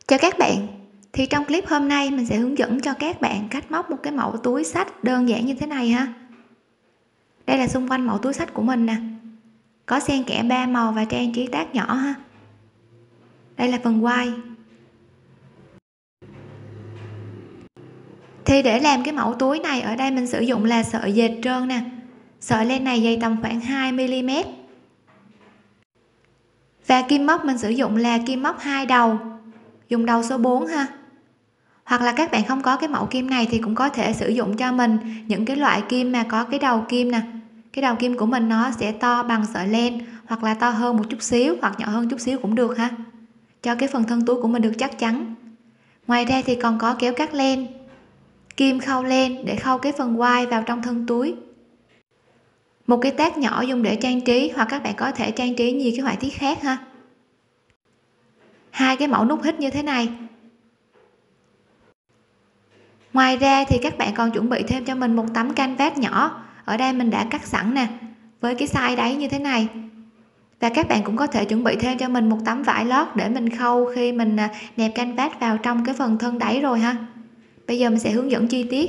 Chào các bạn, thì trong clip hôm nay mình sẽ hướng dẫn cho các bạn cách móc một cái mẫu túi xách đơn giản như thế này ha. Đây là xung quanh mẫu túi xách của mình nè, có xen kẽ 3 màu và trang trí tác nhỏ ha. Đây là phần quai. Thì để làm cái mẫu túi này, ở đây mình sử dụng là sợi dệt trơn nè. Sợi len này dày tầm khoảng 2 mm. Và kim móc mình sử dụng là kim móc 2 đầu, dùng đầu số 4 ha. Hoặc là các bạn không có cái mẫu kim này thì cũng có thể sử dụng cho mình những cái loại kim mà có cái đầu kim nè. Cái đầu kim của mình nó sẽ to bằng sợi len, hoặc là to hơn một chút xíu hoặc nhỏ hơn chút xíu cũng được ha, cho cái phần thân túi của mình được chắc chắn. Ngoài ra thì còn có kéo cắt len, kim khâu len để khâu cái phần quai vào trong thân túi. Một cái tag nhỏ dùng để trang trí, hoặc các bạn có thể trang trí nhiều cái họa tiết khác ha. Hai cái mẫu nút hít như thế này. Ngoài ra thì các bạn còn chuẩn bị thêm cho mình một tấm canvas nhỏ, ở đây mình đã cắt sẵn nè, với cái size đáy như thế này. Và các bạn cũng có thể chuẩn bị thêm cho mình một tấm vải lót để mình khâu khi mình nẹp canvas vào trong cái phần thân đáy rồi ha. Bây giờ mình sẽ hướng dẫn chi tiết.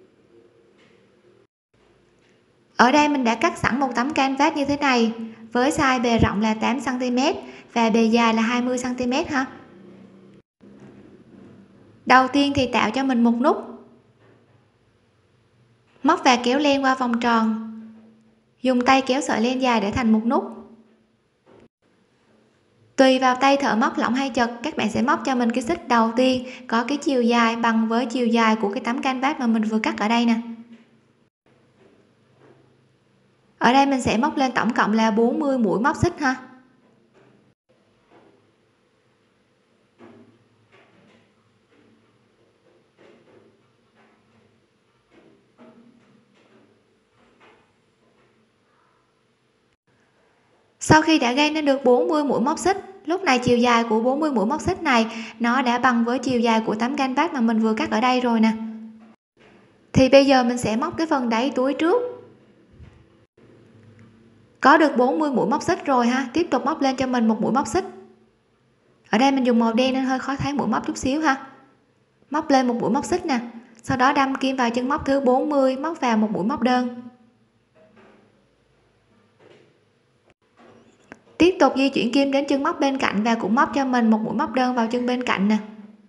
Ở đây mình đã cắt sẵn một tấm canvas như thế này, với size bề rộng là 8 cm và bề dài là 20 cm ha. Đầu tiên thì tạo cho mình một nút, móc và kéo len qua vòng tròn, dùng tay kéo sợi len dài để thành một nút. Tùy vào tay thợ móc lỏng hay chật, các bạn sẽ móc cho mình cái xích đầu tiên có cái chiều dài bằng với chiều dài của cái tấm canvas mà mình vừa cắt ở đây nè. Ở đây mình sẽ móc lên tổng cộng là 40 mũi móc xích ha. Sau khi đã gây nên được 40 mũi móc xích, lúc này chiều dài của 40 mũi móc xích này nó đã bằng với chiều dài của tấm canvas mà mình vừa cắt ở đây rồi nè. Thì bây giờ mình sẽ móc cái phần đáy túi trước. Có được 40 mũi móc xích rồi ha, tiếp tục móc lên cho mình một mũi móc xích. Ở đây mình dùng màu đen nên hơi khó thấy mũi móc chút xíu ha. Móc lên một mũi móc xích nè, sau đó đâm kim vào chân móc thứ 40, móc vào một mũi móc đơn. Tiếp tục di chuyển kim đến chân móc bên cạnh và cũng móc cho mình một mũi móc đơn vào chân bên cạnh nè.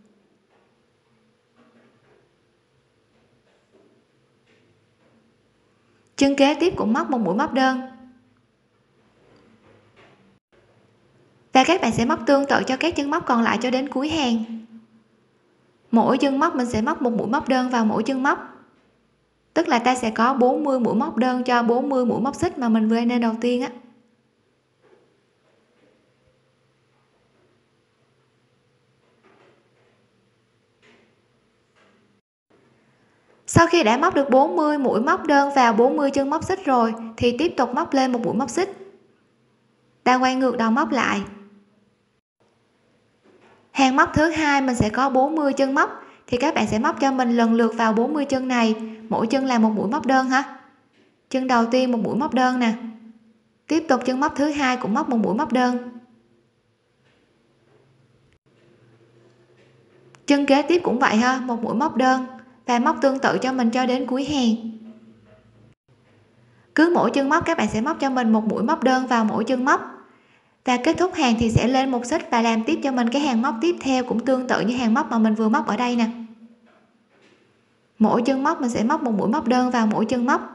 Chân kế tiếp cũng móc một mũi móc đơn. Và các bạn sẽ móc tương tự cho các chân móc còn lại cho đến cuối hàng. Mỗi chân móc mình sẽ móc một mũi móc đơn vào mỗi chân móc. Tức là ta sẽ có 40 mũi móc đơn cho 40 mũi móc xích mà mình vừa nên đầu tiên á. Sau khi đã móc được 40 mũi móc đơn vào 40 chân móc xích rồi thì tiếp tục móc lên một mũi móc xích. Ta quay ngược đầu móc lại. Hàng móc thứ hai mình sẽ có 40 chân móc, thì các bạn sẽ móc cho mình lần lượt vào 40 chân này, mỗi chân là một mũi móc đơn ha. Chân đầu tiên một mũi móc đơn nè. Tiếp tục chân móc thứ hai cũng móc một mũi móc đơn. Chân kế tiếp cũng vậy ha, một mũi móc đơn và móc tương tự cho mình cho đến cuối hàng. Cứ mỗi chân móc các bạn sẽ móc cho mình một mũi móc đơn vào mỗi chân móc. Và kết thúc hàng thì sẽ lên một xích và làm tiếp cho mình cái hàng móc tiếp theo cũng tương tự như hàng móc mà mình vừa móc ở đây nè. Mỗi chân móc mình sẽ móc một mũi móc đơn vào mỗi chân móc.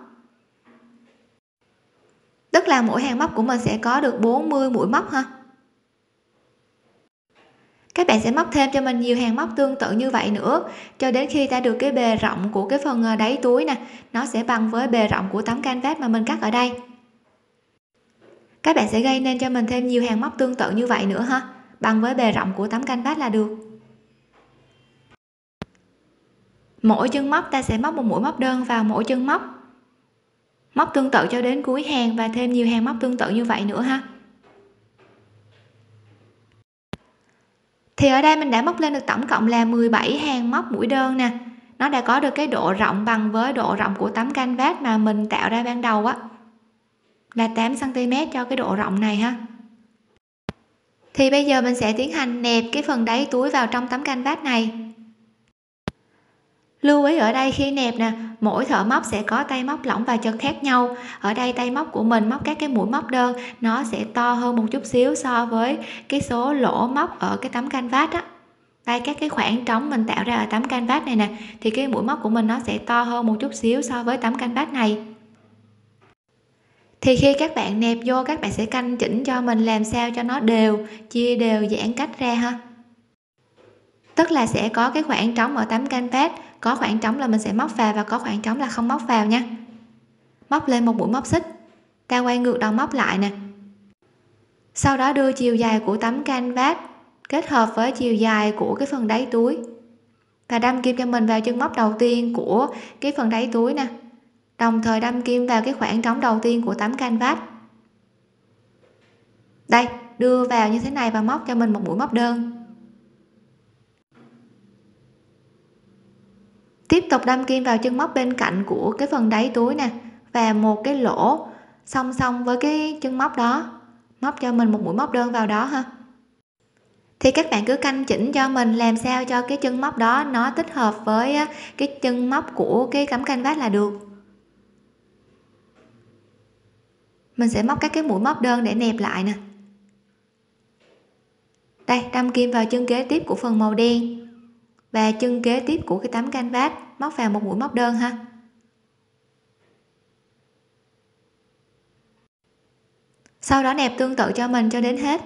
Tức là mỗi hàng móc của mình sẽ có được 40 mũi móc ha. Các bạn sẽ móc thêm cho mình nhiều hàng móc tương tự như vậy nữa cho đến khi ta được cái bề rộng của cái phần đáy túi nè, nó sẽ bằng với bề rộng của tấm canvas mà mình cắt ở đây. Các bạn sẽ gây nên cho mình thêm nhiều hàng móc tương tự như vậy nữa ha, bằng với bề rộng của tấm canvas là được. Mỗi chân móc ta sẽ móc một mũi móc đơn vào mỗi chân móc. Móc tương tự cho đến cuối hàng và thêm nhiều hàng móc tương tự như vậy nữa ha. Thì ở đây mình đã móc lên được tổng cộng là 17 hàng móc mũi đơn nè. Nó đã có được cái độ rộng bằng với độ rộng của tấm canvas mà mình tạo ra ban đầu á, là 8 cm cho cái độ rộng này ha. Thì bây giờ mình sẽ tiến hành nẹp cái phần đáy túi vào trong tấm canvas này. Lưu ý ở đây khi nẹp nè, mỗi thợ móc sẽ có tay móc lỏng và chân khác nhau. Ở đây tay móc của mình móc các cái mũi móc đơn nó sẽ to hơn một chút xíu so với cái số lỗ móc ở cái tấm canvas á. Đây, các cái khoảng trống mình tạo ra ở tấm canvas này nè, thì cái mũi móc của mình nó sẽ to hơn một chút xíu so với tấm canvas này. Thì khi các bạn nẹp vô, các bạn sẽ canh chỉnh cho mình làm sao cho nó đều, chia đều giãn cách ra ha. Tức là sẽ có cái khoảng trống ở tấm canvas, có khoảng trống là mình sẽ móc vào và có khoảng trống là không móc vào nha. Móc lên một mũi móc xích, ta quay ngược đầu móc lại nè. Sau đó đưa chiều dài của tấm canvas kết hợp với chiều dài của cái phần đáy túi và đâm kim cho mình vào chân móc đầu tiên của cái phần đáy túi nè, đồng thời đâm kim vào cái khoảng trống đầu tiên của tấm canvas. Đây, đưa vào như thế này và móc cho mình một mũi móc đơn. Tiếp tục đâm kim vào chân móc bên cạnh của cái phần đáy túi nè và một cái lỗ song song với cái chân móc đó, móc cho mình một mũi móc đơn vào đó ha. Thì các bạn cứ canh chỉnh cho mình làm sao cho cái chân móc đó nó tích hợp với cái chân móc của cái tấm canvas là được. Mình sẽ móc các cái mũi móc đơn để nẹp lại nè. Đây, đâm kim vào chân kế tiếp của phần màu đen và chân kế tiếp của cái tấm canvas, móc vào một mũi móc đơn ha. Sau đó nẹp tương tự cho mình cho đến hết.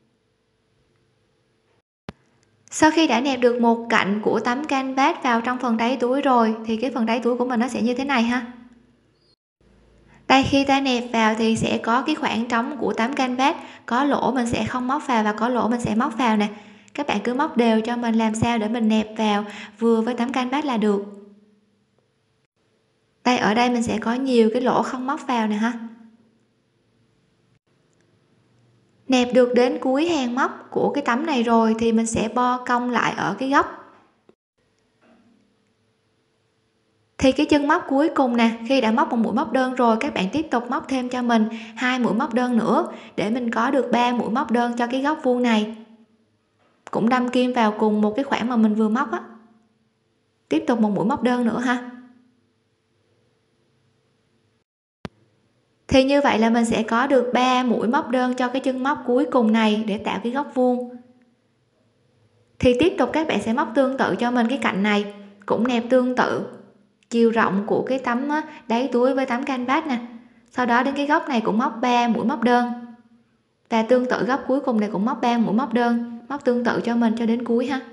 Sau khi đã nẹp được một cạnh của tấm canvas vào trong phần đáy túi rồi thì cái phần đáy túi của mình nó sẽ như thế này ha. Đây, khi ta nẹp vào thì sẽ có cái khoảng trống của tấm canvas, có lỗ mình sẽ không móc vào và có lỗ mình sẽ móc vào nè. Các bạn cứ móc đều cho mình làm sao để mình nẹp vào vừa với tấm canvas là được. Đây, ở đây mình sẽ có nhiều cái lỗ không móc vào nè ha. Nẹp được đến cuối hàng móc của cái tấm này rồi thì mình sẽ bo cong lại ở cái góc. Thì cái chân móc cuối cùng nè, khi đã móc một mũi móc đơn rồi, các bạn tiếp tục móc thêm cho mình 2 mũi móc đơn nữa để mình có được 3 mũi móc đơn cho cái góc vuông này. Cũng đâm kim vào cùng một cái khoảng mà mình vừa móc á. Tiếp tục một mũi móc đơn nữa ha. Thì như vậy là mình sẽ có được 3 mũi móc đơn cho cái chân móc cuối cùng này để tạo cái góc vuông. Thì tiếp tục các bạn sẽ móc tương tự cho mình cái cạnh này, cũng nẹp tương tự chiều rộng của cái tấm đáy túi với tấm canvas nè. Sau đó đến cái góc này cũng móc 3 mũi móc đơn. Và tương tự góc cuối cùng này cũng móc 3 mũi móc đơn, móc tương tự cho mình cho đến cuối ha.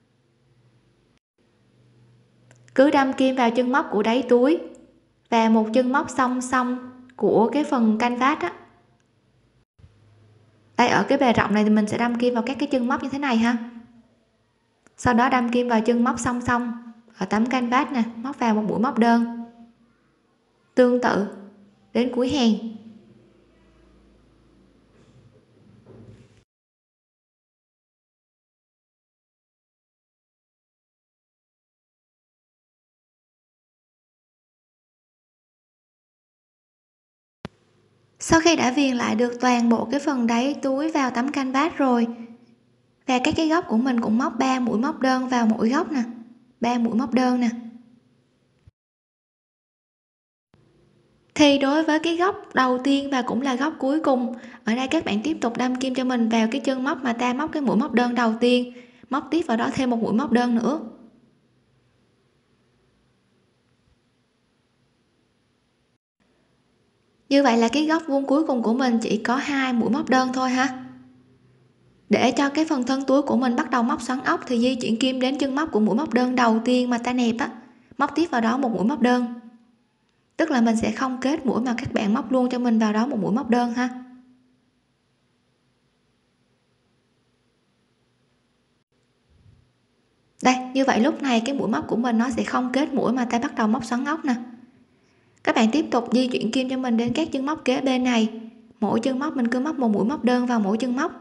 Cứ đâm kim vào chân móc của đáy túi và một chân móc song song của cái phần canvas á. Đây, ở cái bề rộng này thì mình sẽ đâm kim vào các cái chân móc như thế này ha. Sau đó đâm kim vào chân móc song song ở tấm canvas nè, móc vào một mũi móc đơn. Tương tự đến cuối hàng. Sau khi đã viền lại được toàn bộ cái phần đáy túi vào tấm canvas rồi và các cái góc của mình cũng móc 3 mũi móc đơn vào mỗi góc nè, 3 mũi móc đơn nè. Thì đối với cái góc đầu tiên và cũng là góc cuối cùng, ở đây các bạn tiếp tục đâm kim cho mình vào cái chân móc mà ta móc cái mũi móc đơn đầu tiên, móc tiếp vào đó thêm một mũi móc đơn nữa. Như vậy là cái góc vuông cuối cùng của mình chỉ có 2 mũi móc đơn thôi ha. Để cho cái phần thân túi của mình bắt đầu móc xoắn ốc thì di chuyển kim đến chân móc của mũi móc đơn đầu tiên mà ta nẹp á, móc tiếp vào đó một mũi móc đơn. Tức là mình sẽ không kết mũi mà các bạn móc luôn cho mình vào đó một mũi móc đơn ha. Đây, như vậy lúc này cái mũi móc của mình nó sẽ không kết mũi mà ta bắt đầu móc xoắn ốc nè. Các bạn tiếp tục di chuyển kim cho mình đến các chân móc kế bên này, mỗi chân móc mình cứ móc một mũi móc đơn vào mỗi chân móc.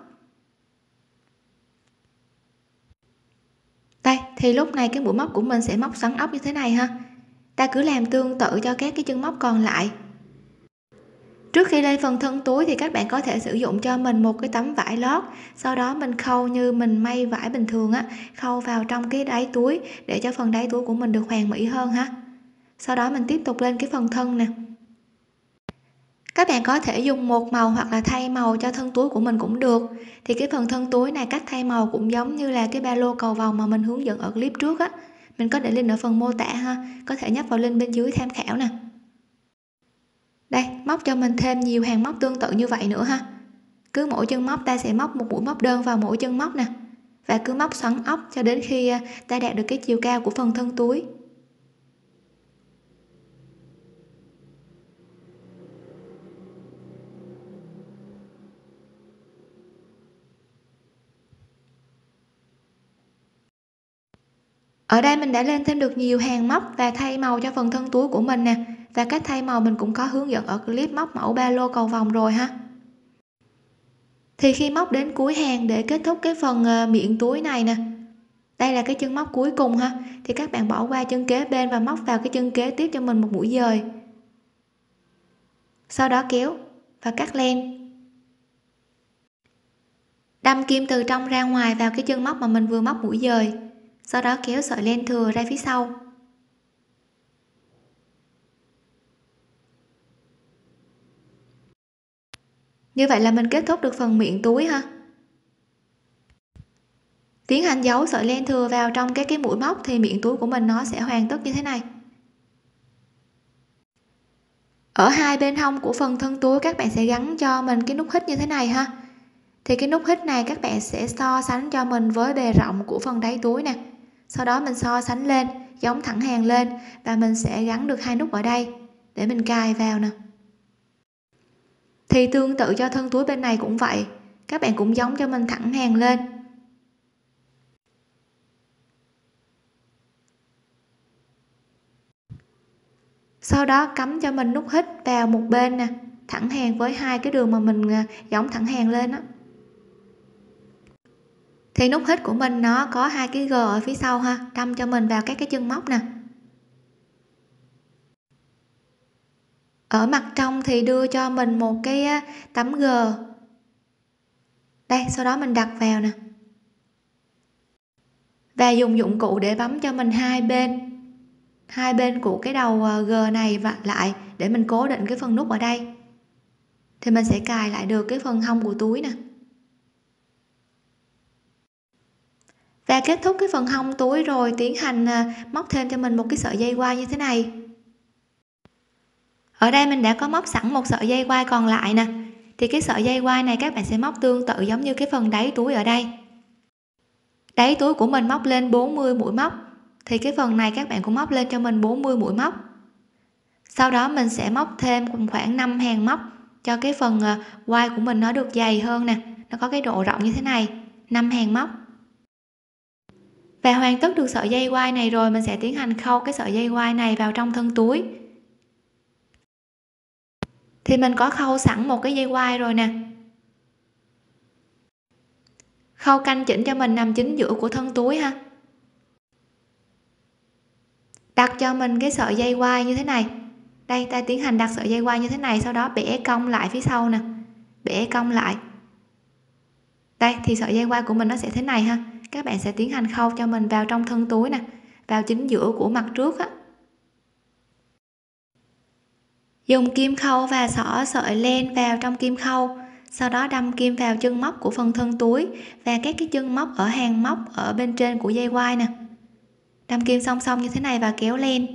Đây, thì lúc này cái mũi móc của mình sẽ móc xoắn ốc như thế này ha. Ta cứ làm tương tự cho các cái chân móc còn lại. Trước khi lên phần thân túi thì các bạn có thể sử dụng cho mình một cái tấm vải lót, sau đó mình khâu như mình may vải bình thường á, khâu vào trong cái đáy túi để cho phần đáy túi của mình được hoàn mỹ hơn ha. Sau đó mình tiếp tục lên cái phần thân nè. Các bạn có thể dùng một màu hoặc là thay màu cho thân túi của mình cũng được. Thì cái phần thân túi này cách thay màu cũng giống như là cái ba lô cầu vồng mà mình hướng dẫn ở clip trước á. Mình có để link ở phần mô tả ha, có thể nhấp vào link bên dưới tham khảo nè. Đây, móc cho mình thêm nhiều hàng móc tương tự như vậy nữa ha. Cứ mỗi chân móc ta sẽ móc một mũi móc đơn vào mỗi chân móc nè, và cứ móc xoắn ốc cho đến khi ta đạt được cái chiều cao của phần thân túi. Ở đây mình đã lên thêm được nhiều hàng móc và thay màu cho phần thân túi của mình nè, và cách thay màu mình cũng có hướng dẫn ở clip móc mẫu ba lô cầu vồng rồi ha. Thì khi móc đến cuối hàng để kết thúc cái phần miệng túi này nè, đây là cái chân móc cuối cùng ha, thì các bạn bỏ qua chân kế bên và móc vào cái chân kế tiếp cho mình một mũi dời, sau đó kéo và cắt len, đâm kim từ trong ra ngoài vào cái chân móc mà mình vừa móc mũi dời, sau đó kéo sợi len thừa ra phía sau. Như vậy là mình kết thúc được phần miệng túi ha. Tiến hành giấu sợi len thừa vào trong cái mũi móc thì miệng túi của mình nó sẽ hoàn tất như thế này. Ở hai bên hông của phần thân túi các bạn sẽ gắn cho mình cái nút hít như thế này ha. Thì cái nút hít này các bạn sẽ so sánh cho mình với bề rộng của phần đáy túi nè, sau đó mình so sánh lên, giống thẳng hàng lên, và mình sẽ gắn được hai nút ở đây để mình cài vào nè. Thì tương tự cho thân túi bên này cũng vậy, các bạn cũng giống cho mình thẳng hàng lên, sau đó cắm cho mình nút hít vào một bên nè, thẳng hàng với hai cái đường mà mình giống thẳng hàng lên đó. Thì nút hít của mình nó có hai cái g ở phía sau ha, đâm cho mình vào các cái chân móc nè. Ở mặt trong thì đưa cho mình một cái tấm g đây, sau đó mình đặt vào nè, và dùng dụng cụ để bấm cho mình hai bên của cái đầu g này và lại để mình cố định cái phần nút ở đây, thì mình sẽ cài lại được cái phần hông của túi nè. Và kết thúc cái phần hông túi rồi, tiến hành móc thêm cho mình một cái sợi dây quai như thế này. Ở đây mình đã có móc sẵn một sợi dây quai còn lại nè, thì cái sợi dây quai này các bạn sẽ móc tương tự giống như cái phần đáy túi ở đây. Đáy túi của mình móc lên 40 mũi móc, thì cái phần này các bạn cũng móc lên cho mình 40 mũi móc. Sau đó mình sẽ móc thêm khoảng 5 hàng móc cho cái phần quai của mình nó được dày hơn nè, nó có cái độ rộng như thế này, 5 hàng móc. Và hoàn tất được sợi dây quai này rồi, mình sẽ tiến hành khâu cái sợi dây quai này vào trong thân túi. Thì mình có khâu sẵn một cái dây quai rồi nè, khâu canh chỉnh cho mình nằm chính giữa của thân túi ha, đặt cho mình cái sợi dây quai như thế này. Đây, ta tiến hành đặt sợi dây quai như thế này, sau đó bẻ cong lại phía sau nè, bẻ cong lại. Đây thì sợi dây quai của mình nó sẽ thế này ha, các bạn sẽ tiến hành khâu cho mình vào trong thân túi nè, vào chính giữa của mặt trước á. Dùng kim khâu và xỏ sợi len vào trong kim khâu, sau đó đâm kim vào chân móc của phần thân túi và các cái chân móc ở hàng móc ở bên trên của dây quai nè, đâm kim song song như thế này và kéo len.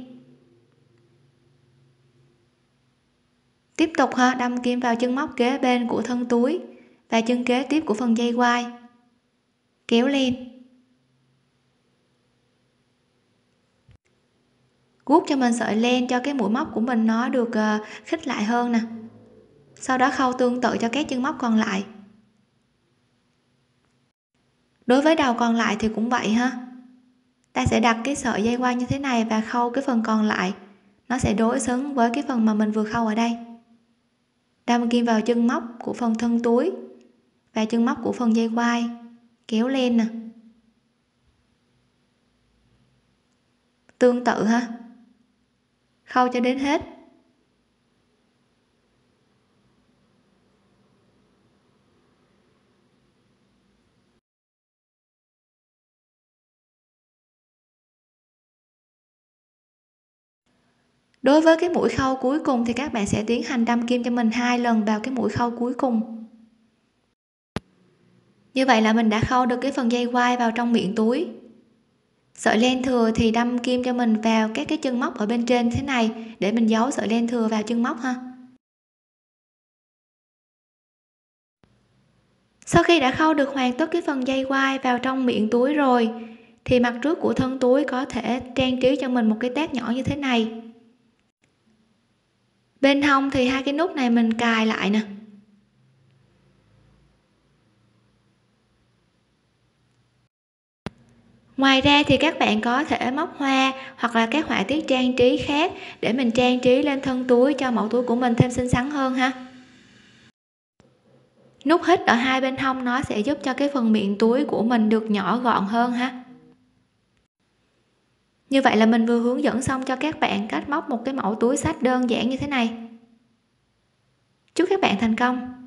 Tiếp tục ha, đâm kim vào chân móc kế bên của thân túi và chân kế tiếp của phần dây quai, kéo len, guốc cho mình sợi len cho cái mũi móc của mình nó được khít lại hơn nè, sau đó khâu tương tự cho các chân móc còn lại. Đối với đầu còn lại thì cũng vậy ha, ta sẽ đặt cái sợi dây quai như thế này và khâu cái phần còn lại, nó sẽ đối xứng với cái phần mà mình vừa khâu ở đây. Đâm kim vào chân móc của phần thân túi và chân móc của phần dây quai, kéo len nè, tương tự ha, khâu cho đến hết. Đối với cái mũi khâu cuối cùng thì các bạn sẽ tiến hành đâm kim cho mình 2 lần vào cái mũi khâu cuối cùng. Như vậy là mình đã khâu được cái phần dây quai vào trong miệng túi. Sợi len thừa thì đâm kim cho mình vào các cái chân móc ở bên trên thế này để mình giấu sợi len thừa vào chân móc ha. Sau khi đã khâu được hoàn tất cái phần dây quai vào trong miệng túi rồi thì mặt trước của thân túi có thể trang trí cho mình một cái tag nhỏ như thế này. Bên hông thì hai cái nút này mình cài lại nè. Ngoài ra thì các bạn có thể móc hoa hoặc là các họa tiết trang trí khác để mình trang trí lên thân túi cho mẫu túi của mình thêm xinh xắn hơn ha. Nút hít ở hai bên hông nó sẽ giúp cho cái phần miệng túi của mình được nhỏ gọn hơn ha. Như vậy là mình vừa hướng dẫn xong cho các bạn cách móc một cái mẫu túi xách đơn giản như thế này. Chúc các bạn thành công.